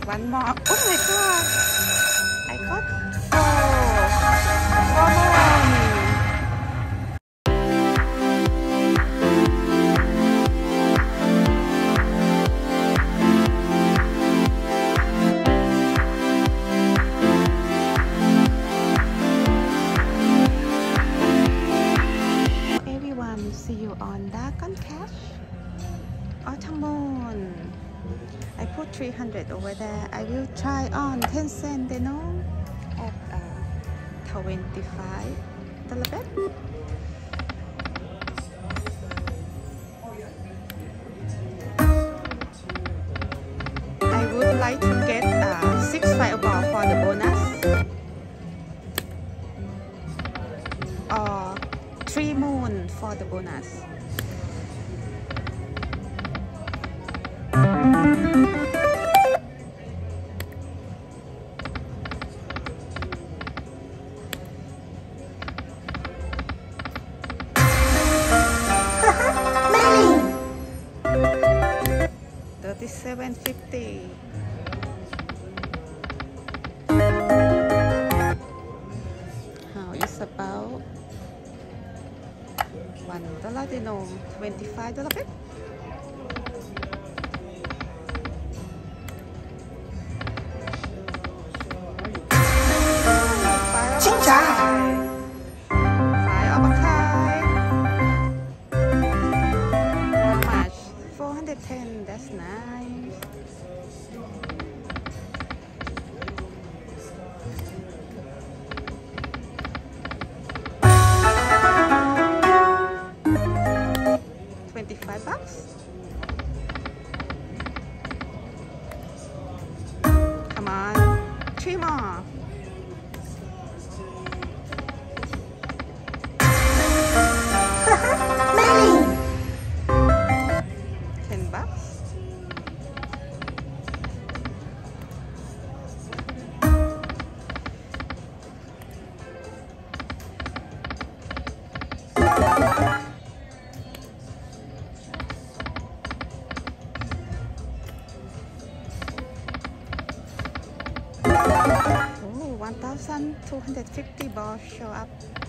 One more. Oh my god! I got four more. Everyone, see you on Dragon Cash. Autumn Moon. I put 300 over there. I will try on 10 cents, you know, at 25 dollar bet. I would like to get 6 fireball for the bonus, or 3 moon for the bonus. $37.50. How is about $1, you know, $25 bet. That's nice. $25. Come on, 3 more. Oh, 1,250 balls show up.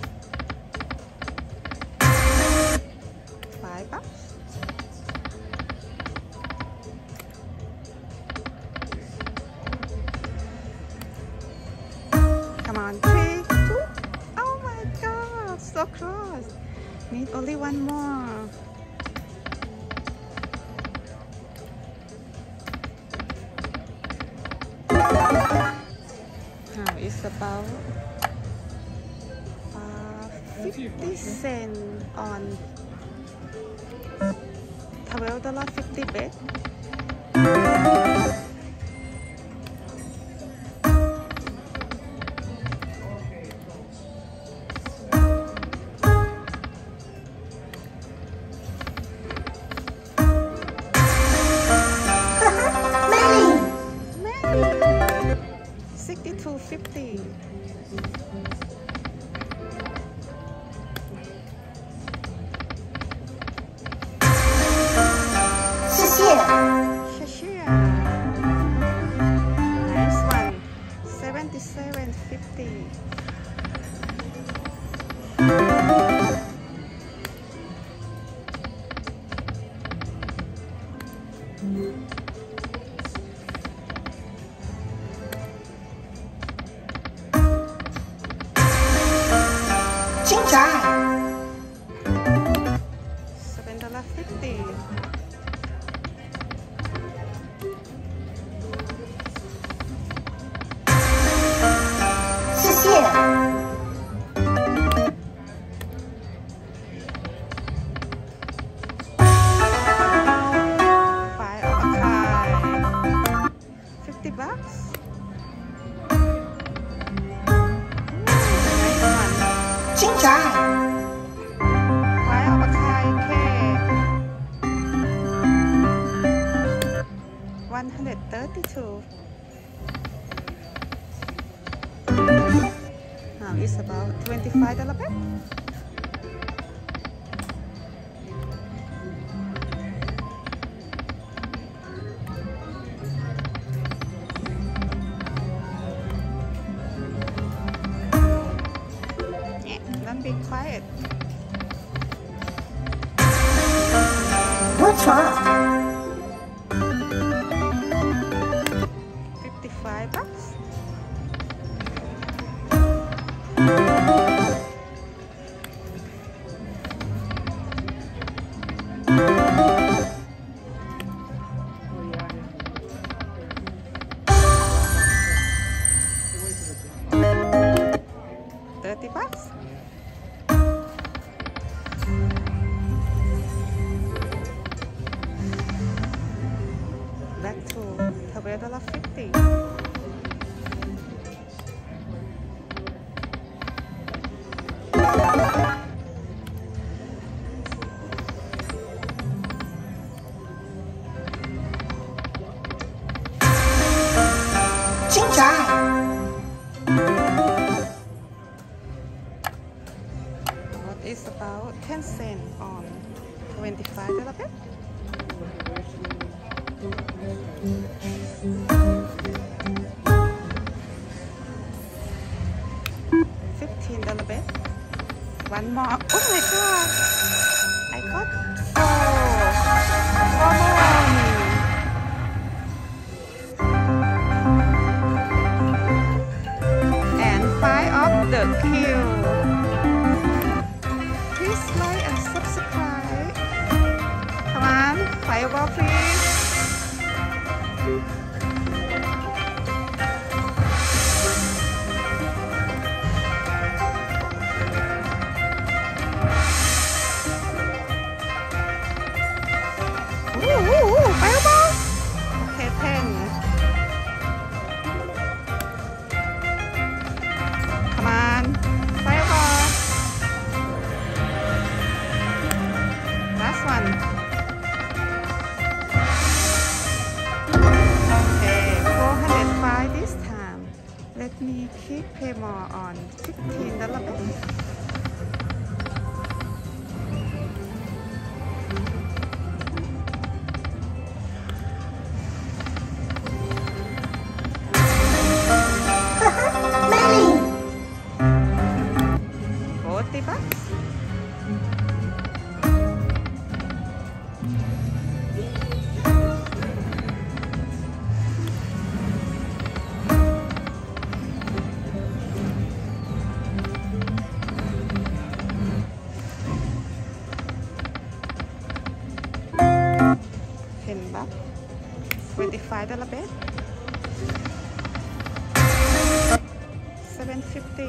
$5. Come on, 3, 2. Oh my god, so close. Need only one more. It's about 50 cents on $12.50 bet. $62.50. Nice one. $77.50. $7.50. $50. $132. Now it's about $25 bet. be quiet. What's wrong? 55 bucks. $30. Back to $12.50. What is about 10 cents on $25 bill? $15 bill. One more. Oh my god! I got and 5 of the queue. Please like and subscribe. Come on, fireball please. Ooh, fireball. Okay, 10. Come on, fireball. Last one. Okay, 405 this time. Let me keep pay more on $15 bill. $40. $10. $25 bill. $7.50.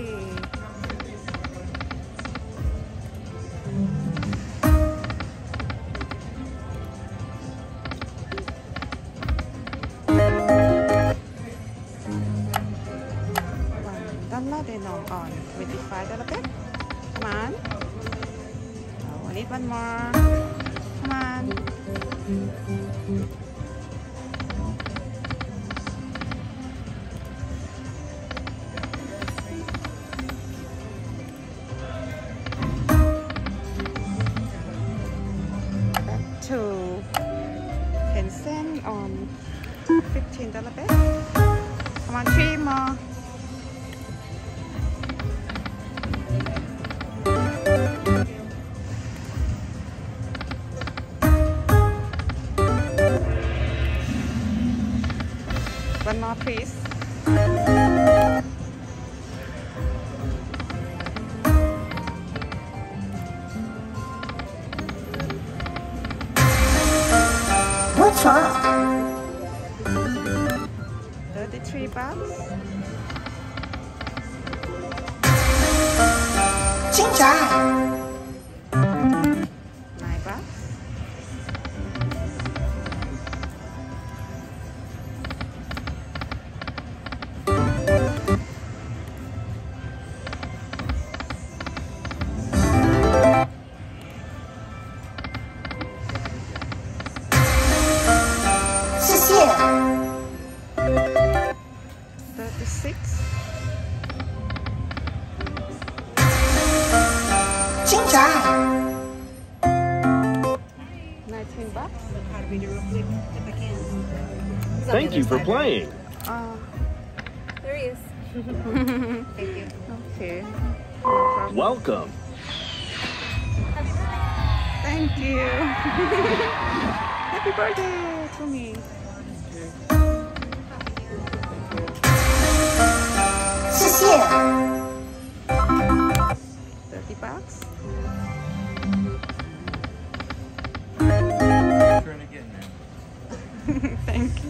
$1 denom on $25 bill. Come on. Oh, I need one more. Come on. Back to 10 cents on $15 bill. Come on, 3 more. One more, please. What's wrong? $33. $9. $36. $19. Thank you for playing. There he is. Thank you. Okay. Welcome. Thank you. Happy birthday to me. 谢谢。 $30. Turn again, man. Thank you.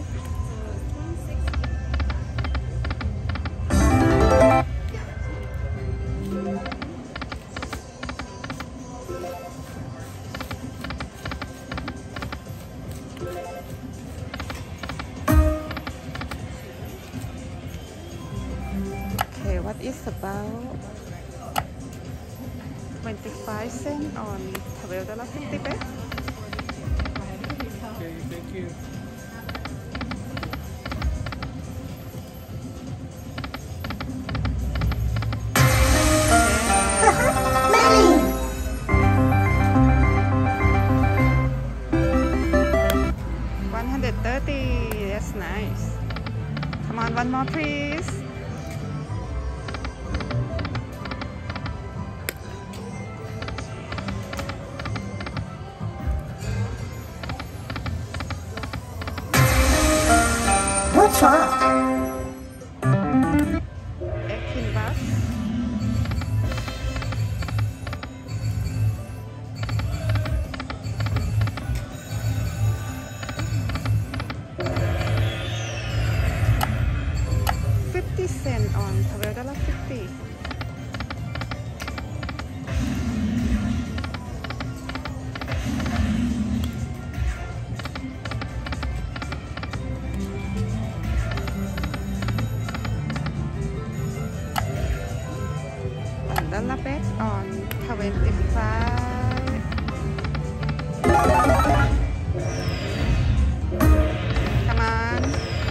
Okay, what is about 25 cents on $12.50? Okay, thank you. Many. 130. That's nice. Come on, one more, please. What's wrong? $18. $0.50 on $12.50. $1 bet on 25. Come on.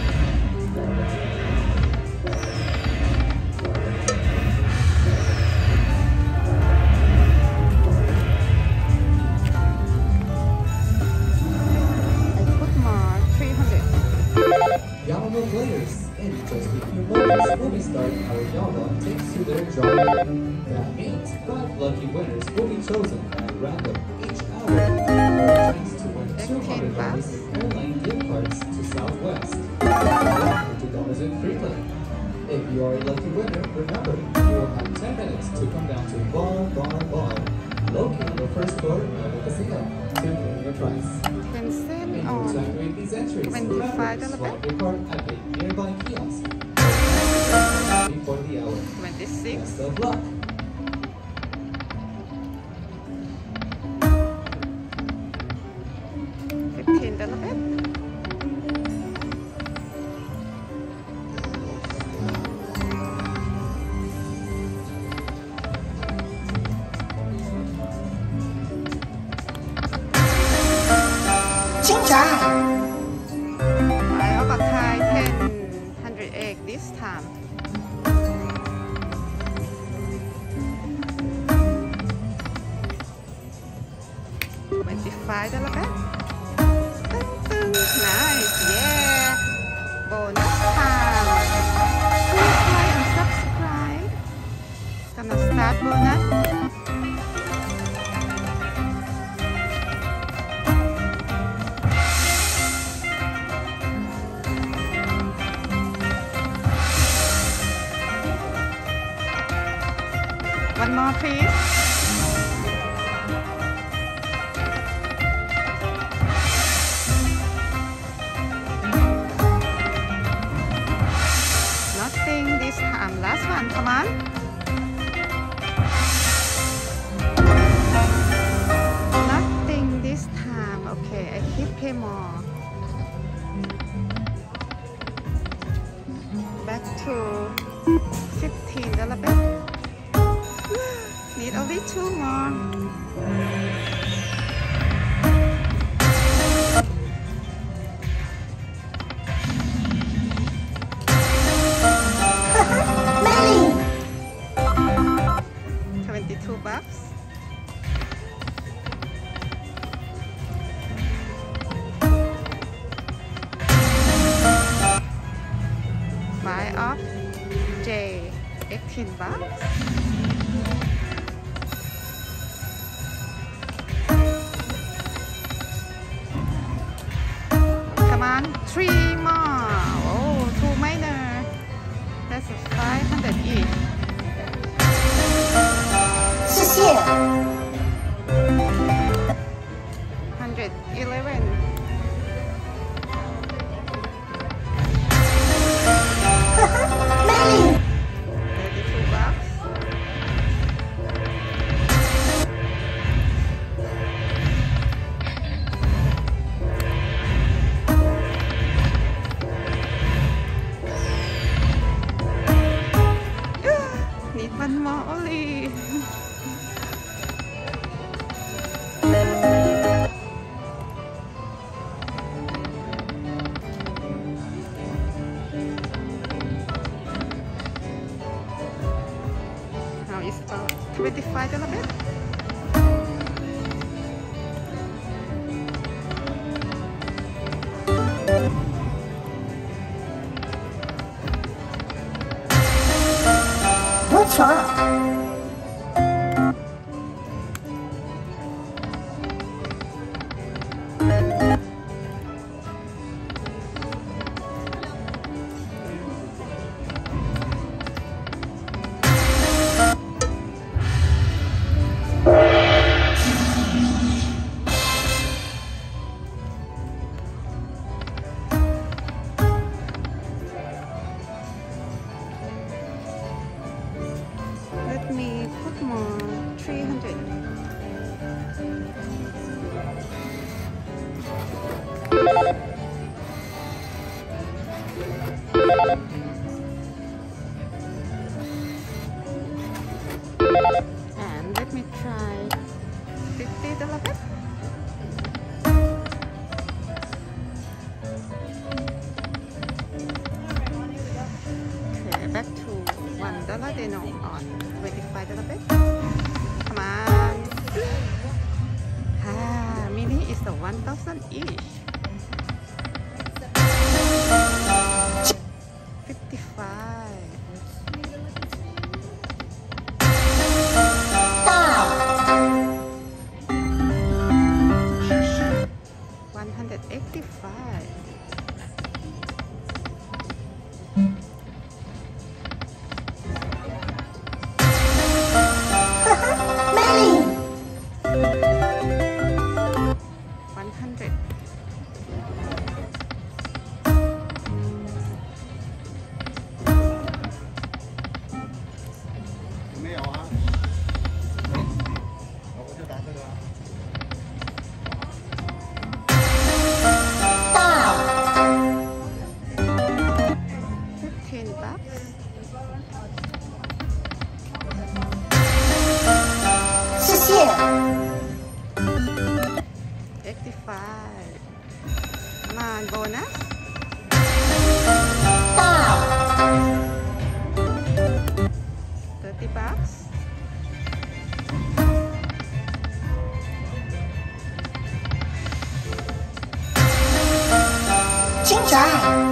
I put more 300. Yaamava players in just a few moments will be starting our Yaamava takes to their drawing. That means 5 lucky winners will be chosen at random each hour for a chance to win $200 in airline gift cards to Southwest, $100 in free play. If you are a lucky winner, remember, you will have 10 minutes to come down to Bar, located on the first floor of the casino to claim your prize. 10 cents In on order to activate these entries, $25 remember, swap your card at a nearby kiosk before the hour. 26. Best of luck! $15 bet. I also try 100 egg this time. $25 bet. Nice, yeah. Bonus time. Please like and subscribe. Gonna start bonus. One more, please. Nothing this time. Last one, come on. Nothing this time. Okay, I keep pay more. Back to $15 bet. Need only 2 more. Many. $22. Buy off J, $18. each. 谢谢。 111. Many. 32 bucks. Need one more only. Now it's about 25 a bit. Good job. Let me put more 300. And let me try $50 bit. Okay, back to $1 they know on $25 bit. Come on. Ah, mini is the 1,000 each. 55. Die. 185. Many. 100. Die. $15. 谢谢。 85. Come on, bonus. Die. $30. 精彩。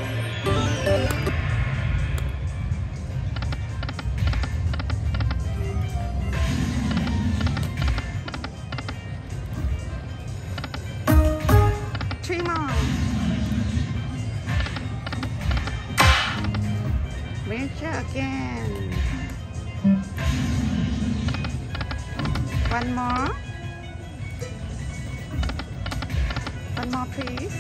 3 more. Major again. One more. One more, please.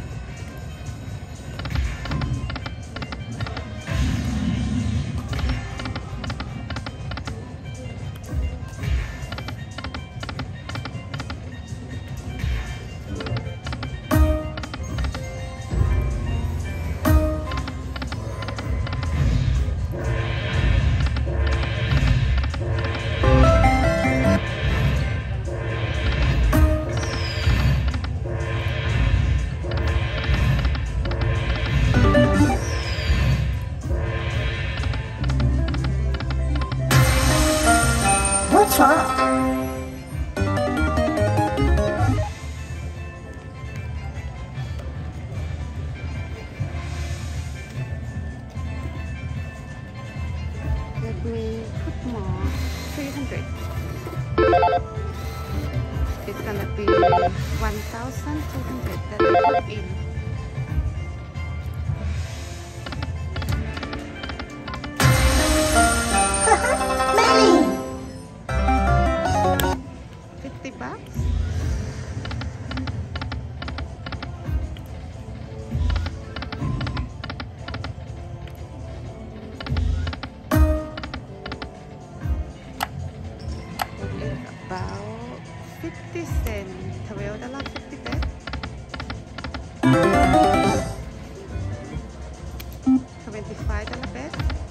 Good job. Let me put more. 300. It's gonna be 1,200 that I put in. $25 bet.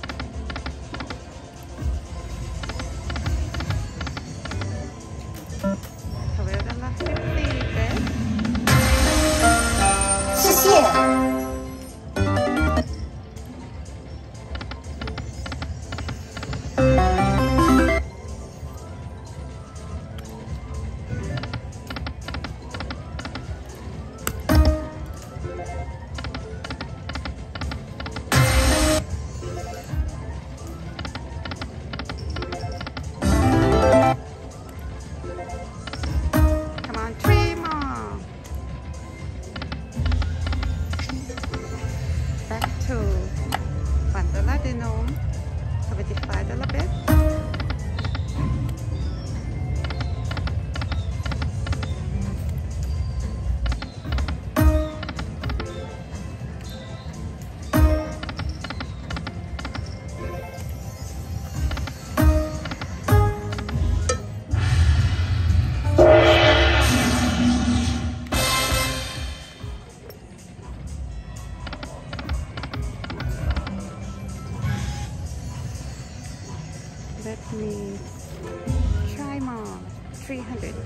$12.50 bet. 谢谢。 Come on, 3 more. Back to $1 denom. $25 bet. Let me try more. 300.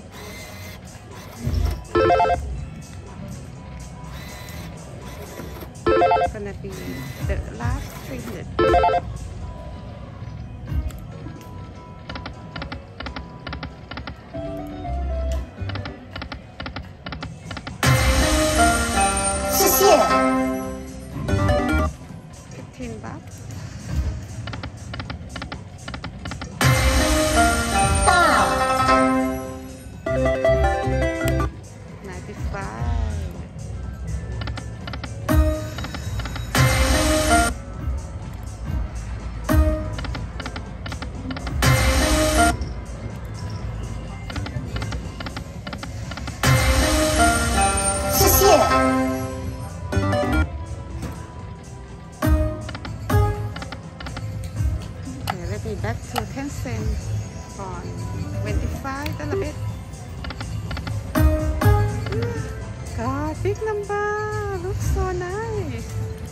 Gonna be the last 300. $15. Okay, let me back to 10 cents on $25 bet. God, big number. Looks so nice.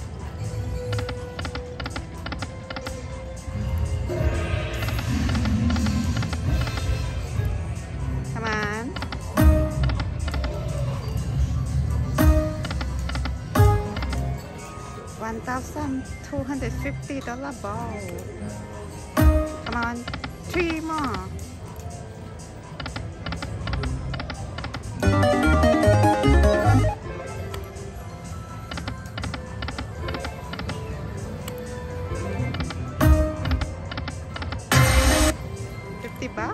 Come on. $1,250 ball. Come on, 3 more. $50.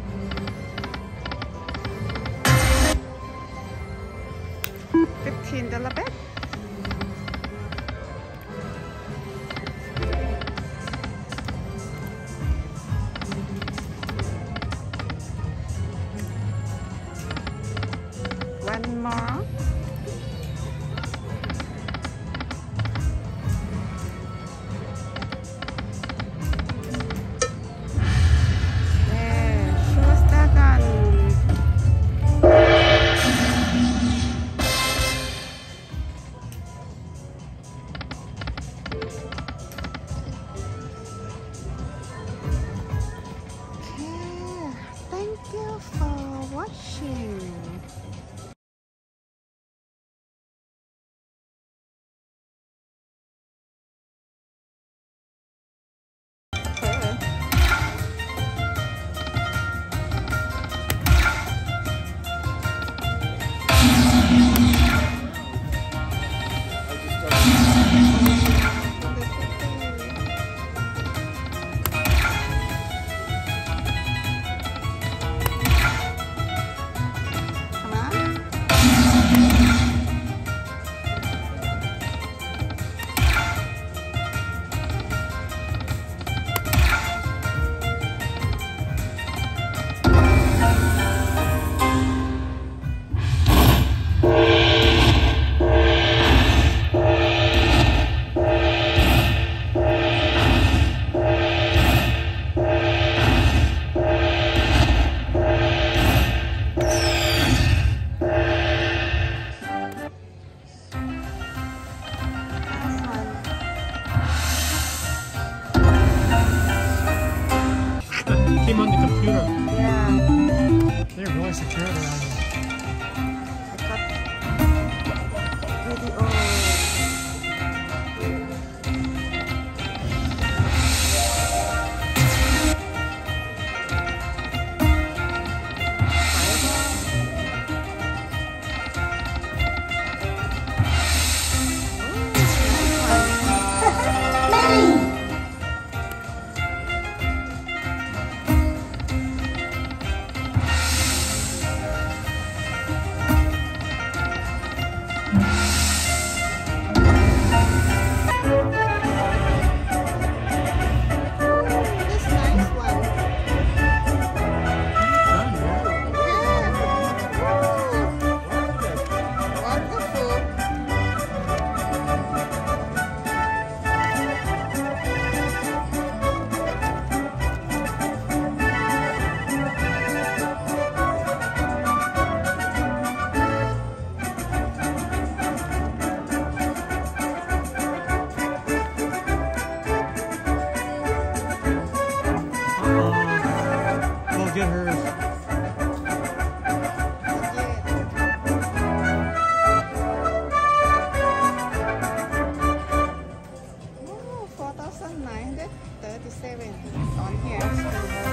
$15 bet. One more. Came on the computer. Yeah. They're really secure around here. I got video. Go get hers. Oh, 4,937 on here.